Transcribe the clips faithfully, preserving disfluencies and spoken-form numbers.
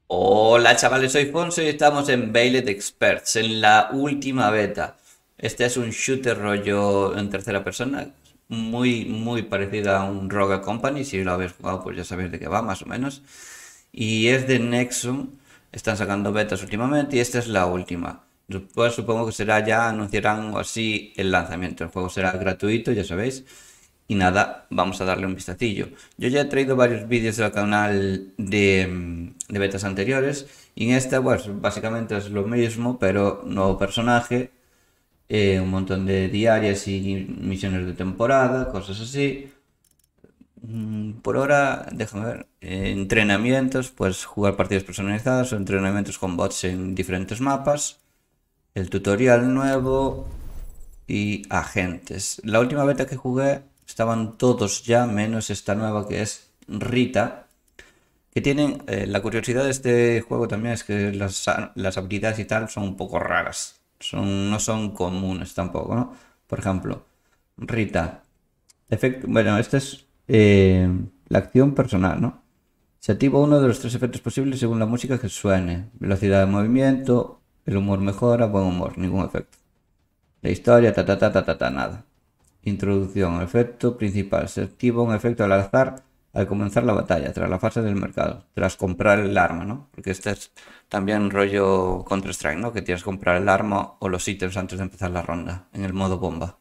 Hola chavales, soy Fonso y estamos en Bailed Experts, en la última beta. Este es un shooter rollo en tercera persona, muy, muy parecido a un Rogue Company. Si lo habéis jugado, pues ya sabéis de qué va, más o menos. Y es de Nexon, están sacando betas últimamente y esta es la última. Después supongo que será ya, anunciarán o así el lanzamiento. El juego será gratuito, ya sabéis. Y nada, vamos a darle un vistacillo. Yo ya he traído varios vídeos del canal de, mm, de betas anteriores. Y en esta, pues básicamente es lo mismo, pero nuevo personaje, eh, un montón de diarias y misiones de temporada, cosas así. Mm, Por ahora, déjame ver, eh, entrenamientos, pues jugar partidas personalizadas o entrenamientos con bots en diferentes mapas. El tutorial nuevo y agentes. La última beta que jugué estaban todos ya, menos esta nueva que es Rita. Que tienen, eh, la curiosidad de este juego también es que las, las habilidades y tal son un poco raras. Son, no son comunes tampoco, ¿no? Por ejemplo, Rita. Efecto, bueno, esta es eh, la acción personal, ¿no? Se activa uno de los tres efectos posibles según la música que suene. Velocidad de movimiento, el humor mejora, buen humor, ningún efecto. La historia, ta ta ta ta ta, ta nada. Introducción, efecto principal. Se activa un efecto al azar al comenzar la batalla, tras la fase del mercado, tras comprar el arma, ¿no? Porque este es también rollo Counter-Strike, ¿no? Que tienes que comprar el arma o los ítems antes de empezar la ronda, en el modo bomba.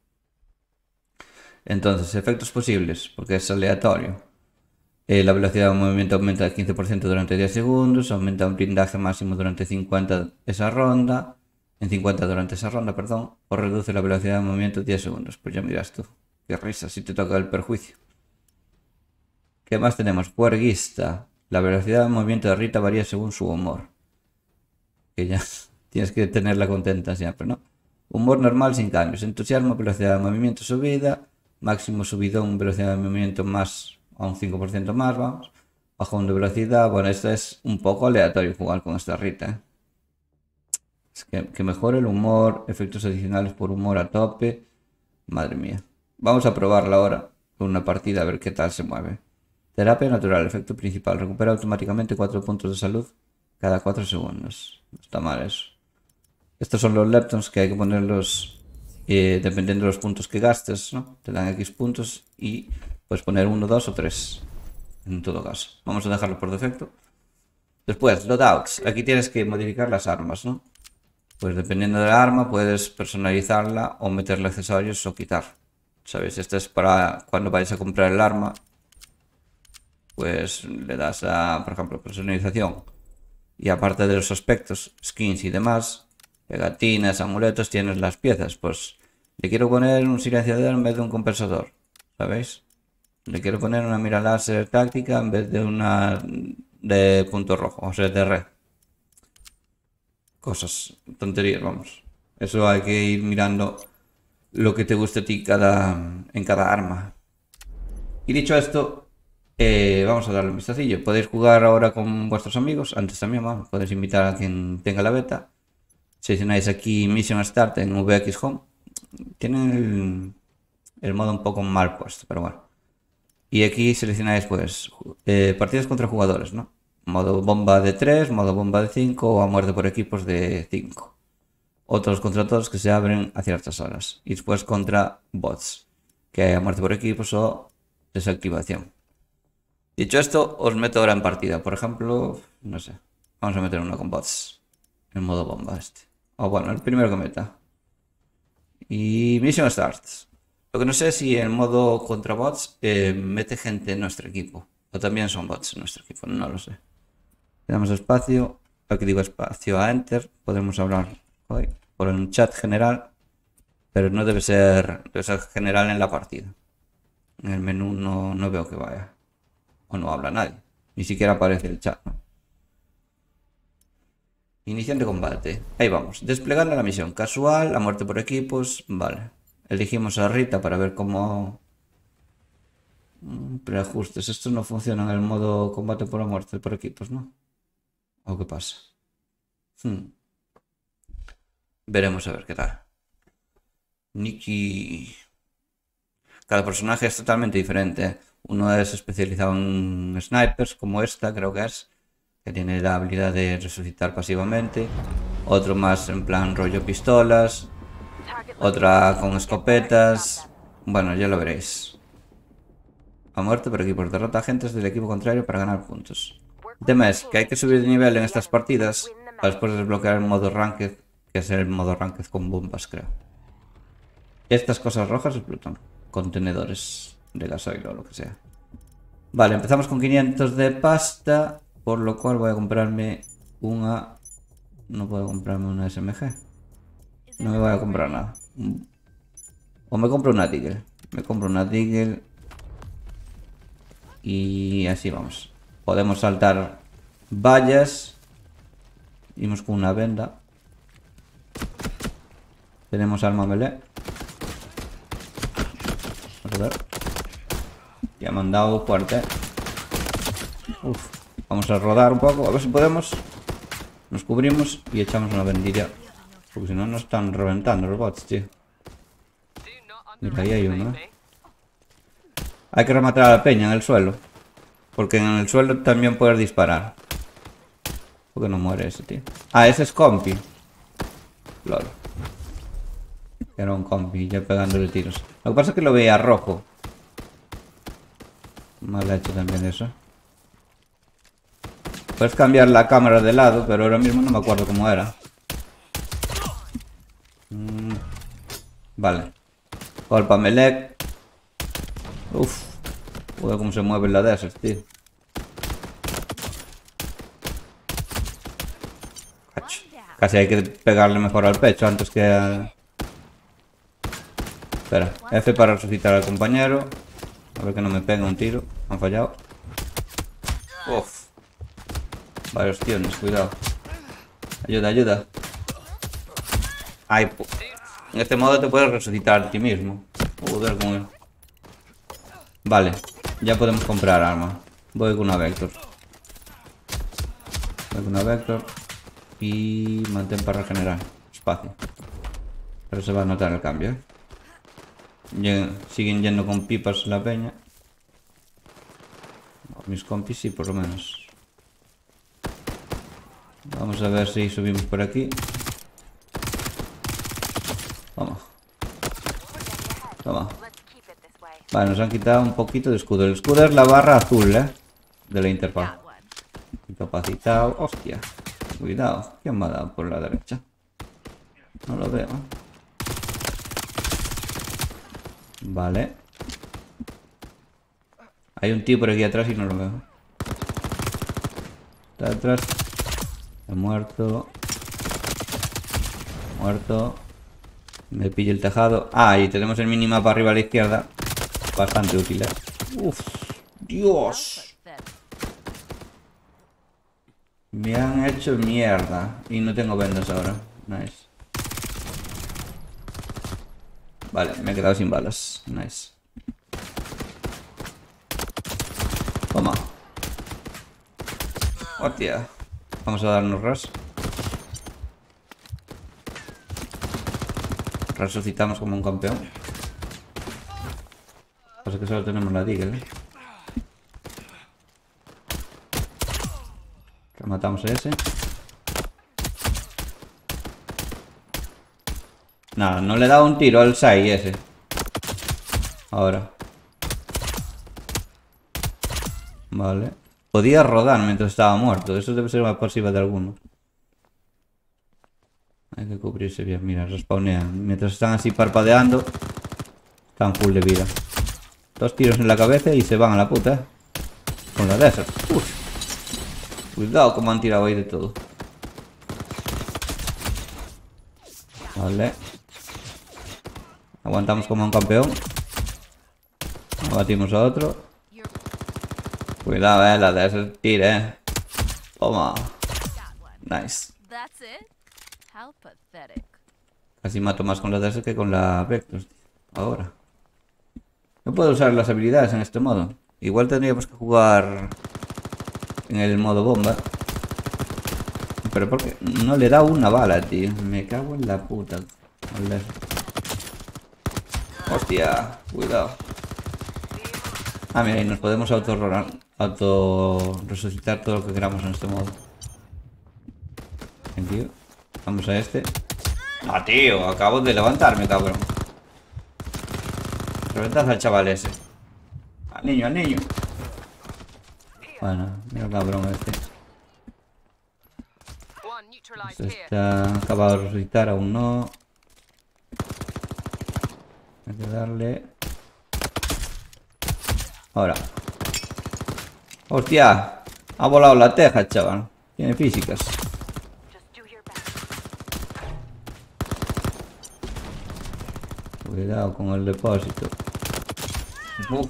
Entonces, efectos posibles, porque es aleatorio. Eh, la velocidad de movimiento aumenta el quince por ciento durante diez segundos, aumenta un blindaje máximo durante cincuenta esa ronda, en cincuenta durante esa ronda, perdón, o reduce la velocidad de movimiento diez segundos. Pues ya miras tú, qué risa, si te toca el perjuicio. ¿Qué más tenemos? Juerguista. La velocidad de movimiento de Rita varía según su humor. Que ya tienes que tenerla contenta siempre, ¿no? Humor normal sin cambios. Entusiasmo, velocidad de movimiento subida. Máximo subidón, velocidad de movimiento más a un cinco por ciento más, vamos. Bajón de velocidad. Bueno, esto es un poco aleatorio jugar con esta Rita, ¿eh? Es que, que mejore el humor, efectos adicionales por humor a tope. Madre mía. Vamos a probarla ahora con una partida a ver qué tal se mueve. Terapia natural, efecto principal. Recupera automáticamente cuatro puntos de salud cada cuatro segundos. No está mal eso. Estos son los leptons que hay que ponerlos eh, dependiendo de los puntos que gastes, ¿no? Te dan X puntos y puedes poner uno, dos o tres. En todo caso. Vamos a dejarlo por defecto. Después, loadouts. Aquí tienes que modificar las armas, ¿no? Pues dependiendo de la arma puedes personalizarla o meterle accesorios o quitar. ¿Sabes? Esto es para cuando vayas a comprar el arma. Pues le das a, por ejemplo, personalización. Y aparte de los aspectos, skins y demás, pegatinas, amuletos, tienes las piezas. Pues le quiero poner un silenciador en vez de un compensador. ¿Sabéis? Le quiero poner una mira láser táctica en vez de una de punto rojo, o sea, de red. Cosas, tonterías, vamos. Eso hay que ir mirando lo que te guste a ti cada, en cada arma. Y dicho esto, eh, vamos a darle un vistacillo. Podéis jugar ahora con vuestros amigos. Antes también, vamos, podéis invitar a quien tenga la beta. Seleccionáis aquí Mission Start en V X Home. Tienen el, el modo un poco mal puesto, pero bueno. Y aquí seleccionáis pues eh, partidas contra jugadores, ¿no? Modo bomba de tres, modo bomba de cinco o a muerte por equipos de cinco. Otros contra todos que se abren a ciertas horas. Y después contra bots, que hay a muerte por equipos o desactivación. Dicho esto, os meto ahora en partida. Por ejemplo, no sé. Vamos a meter uno con bots. En modo bomba este. O bueno, el primero que meta. Y Mission Starts. Lo que no sé es si en modo contra bots eh, mete gente en nuestro equipo. O también son bots en nuestro equipo. No lo sé. Le damos espacio. Aquí digo espacio a Enter. Podemos hablar hoy por un chat general. Pero no debe ser, debe ser general en la partida. En el menú no, no veo que vaya. O no habla nadie. Ni siquiera aparece el chat, ¿no? Iniciando combate. Ahí vamos. Desplegando la misión. Casual, la muerte por equipos. Vale. Elegimos a Rita para ver cómo... Preajustes. Esto no funciona en el modo combate por la muerte por equipos, ¿no? ¿O qué pasa? Hmm. Veremos a ver qué tal. Nikki... Cada personaje es totalmente diferente. Uno es especializado en snipers, como esta, creo que es. que tiene la habilidad de resucitar pasivamente. Otro más en plan rollo pistolas. Otra con escopetas. Bueno, ya lo veréis. A muerte por equipos. Derrota agentes del equipo contrario para ganar puntos. El tema es que hay que subir de nivel en estas partidas para después desbloquear el modo Ranked, que es el modo Ranked con bombas, creo. Estas cosas rojas explotan. Contenedores de gasoil o lo que sea. Vale, empezamos con quinientos de pasta, por lo cual voy a comprarme una... No puedo comprarme una S M G. No me voy a comprar nada. O me compro una Deagle. Me compro una Deagle. Y así vamos. Podemos saltar vallas. Vimos con una venda. Tenemos arma melee. Vamos a ver. Ya me han dado fuerte. Uf. Vamos a rodar un poco. A ver si podemos. Nos cubrimos y echamos una vendilla. Porque si no nos están reventando los bots, tío. Mira, ahí hay uno, ¿eh? Hay que rematar a la peña en el suelo. Porque en el suelo también puedes disparar. ¿Por qué no muere ese, tío? Ah, ese es compi. Lol. Era un compi, ya pegándole tiros. Lo que pasa es que lo veía rojo. Mal hecho también eso. Puedes cambiar la cámara de lado, pero ahora mismo no me acuerdo cómo era. Mm, vale. Golpa melee. Uff. Joder, cómo se mueve la desert, tío. Cacho. Casi hay que pegarle mejor al pecho antes que a... Espera. F para resucitar al compañero. A ver que no me pegue un tiro. Han fallado. Uff. Varios tiones, cuidado. Ayuda, ayuda. Ay, en este modo te puedes resucitar a ti mismo. Joder, con él. Vale, ya podemos comprar arma. Voy con una Vector. Voy con una Vector. Y mantén para regenerar. Espacio. Pero se va a notar el cambio, ¿eh? Lleg- siguen yendo con pipas la peña. Mis compis sí, por lo menos. Vamos a ver si subimos por aquí. Toma. Toma. Vale, nos han quitado un poquito de escudo. El escudo es la barra azul, ¿eh? De la interfaz. Incapacitado. Hostia. Cuidado. ¿Quién me ha dado por la derecha? No lo veo. Vale. Hay un tío por aquí atrás y no lo veo. Está detrás. He muerto. Muerto. Me pillo el tejado. Ah, y tenemos el minimapa arriba a la izquierda. Bastante útil, ¿eh? Uf, Dios. Me han hecho mierda. Y no tengo vendas ahora. Nice. Vale, me he quedado sin balas. Nice. Toma. Hostia. Vamos a darnos ras. Resucitamos como un campeón. Pasa que solo tenemos la Deagle, ¿eh? Rematamos a ese. Nada, no le he dado un tiro al Sai ese. Ahora. Vale. Podía rodar mientras estaba muerto. Eso debe ser una pasiva de alguno. Hay que cubrirse bien. Mira, respawnean. Mientras están así parpadeando, están full de vida. Dos tiros en la cabeza y se van a la puta. Con la desert. Uf. Cuidado como han tirado ahí de todo. Vale. Aguantamos como un campeón. Abatimos a otro. Cuidado, eh, la desert tira, eh. Toma. Nice. Casi mato más con la desert que con la Vector. Ahora. No puedo usar las habilidades en este modo. Igual tendríamos que jugar en el modo bomba. Pero porque no le da una bala, tío. Me cago en la puta. Hostia, cuidado. Ah, mira, y nos podemos autorrolar. auto resucitar todo lo que queramos en este modo. Bien, tío. Vamos a este. Ah, tío, acabo de levantarme, cabrón. Reventad al chaval ese. Al niño, al niño. Bueno, mira el cabrón este. Este está acabado de resucitar, aún no. Hay que darle. Ahora. Hostia. Ha volado la teja, chaval. Tiene físicas. Cuidado con el depósito. Uf.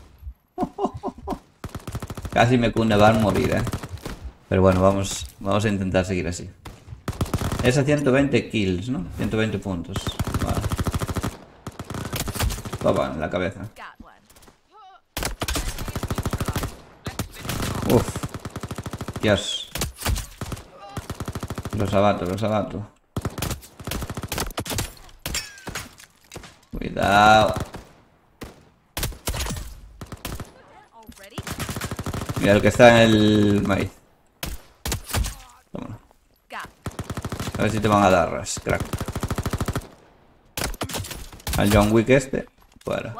Casi me cunde va a morir, eh. Pero bueno, vamos, vamos a intentar seguir así. Es a ciento veinte kills, ¿no? ciento veinte puntos. Vale. Toma, en la cabeza. Uf. Dios. Los abato, los abato. Cuidado. Mira el que está en el maíz. Toma. A ver si te van a dar ras, crack. Al John Wick este. Fuera.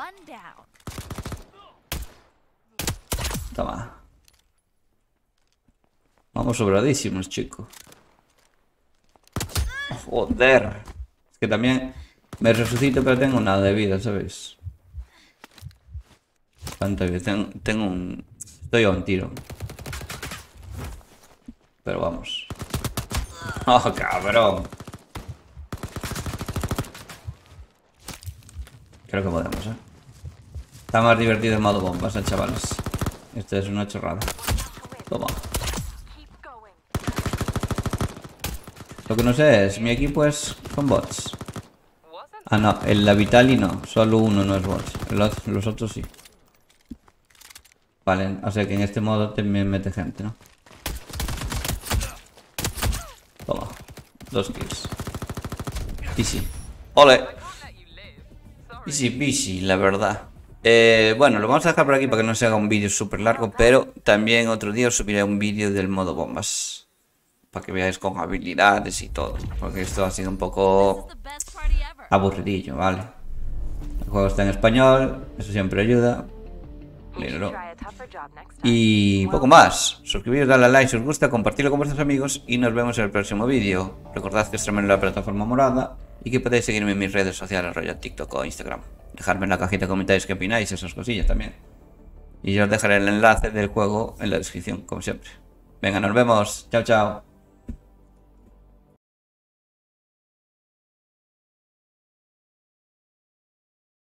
Toma. Vamos sobradísimos, chicos. Joder. Es que también me resucito, pero tengo nada de vida, ¿sabéis? Cuánta vida. Tengo, tengo un... Estoy a un tiro. Pero vamos. ¡Oh, cabrón! Creo que podemos, ¿eh? Está más divertido en modo bombas, ¿eh, chavales? Esto es una chorrada. Toma. Lo que no sé es, mi equipo es con bots. Ah, no, el la Vitali no. Solo uno no es bots. Los, los otros sí. Vale, o sea que en este modo también mete gente, ¿no? Toma. Dos kills. Easy. ¡Ole! Easy peasy, la verdad. Eh, bueno, lo vamos a dejar por aquí para que no se haga un vídeo súper largo, pero también otro día os subiré un vídeo del modo bombas. Para que veáis con habilidades y todo. Porque esto ha sido un poco aburridillo, ¿vale? El juego está en español, eso siempre ayuda. Míralo. Y poco más. Suscribiros, darle a like si os gusta, compartirlo con vuestros amigos y nos vemos en el próximo vídeo. Recordad que streamo en la plataforma morada y que podéis seguirme en mis redes sociales, rollo TikTok o Instagram. Dejadme en la cajita de comentarios qué opináis, esas cosillas también. Y yo os dejaré el enlace del juego en la descripción, como siempre. Venga, nos vemos. Chao, chao.